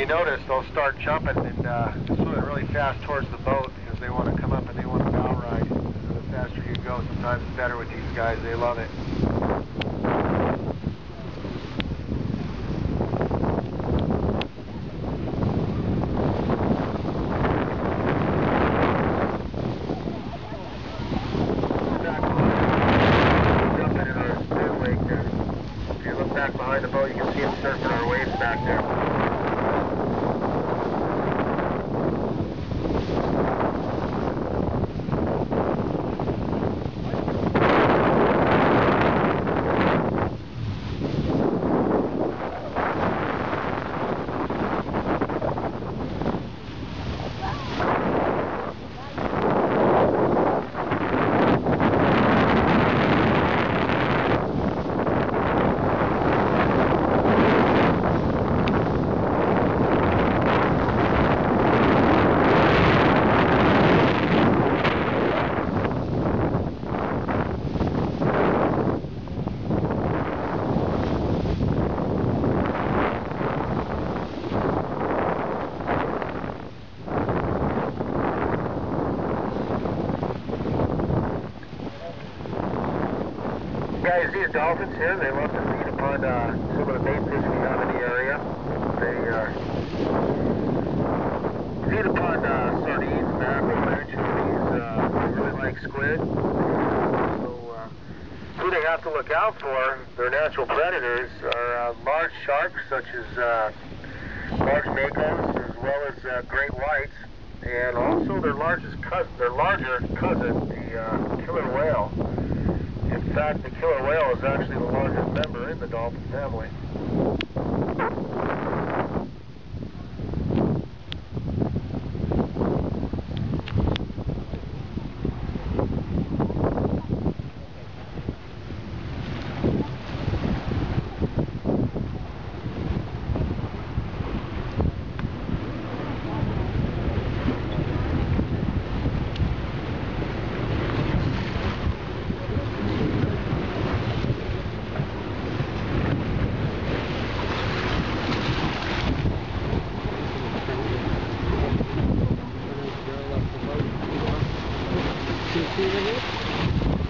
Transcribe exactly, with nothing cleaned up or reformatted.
you notice they'll start jumping and uh, swimming really fast towards the boat because they want to come up and they want to bow ride. So the faster you go, sometimes it's better with these guys. They love it. Back behind the boat, you can see them surfing our waves back there. Guys, these dolphins here, they love to feed upon uh, some of the bait fish we have in the area. They uh, feed upon uh, sardines, mackerel, anchovies. Uh, they really like squid. So, uh, who they have to look out for, their natural predators, are uh, large sharks such as uh, large makos, as well as uh, great whites, and also their largest cousin, their larger cousin, the uh, killer whale. In fact, the killer whale is actually the largest member in the dolphin family. See you in it?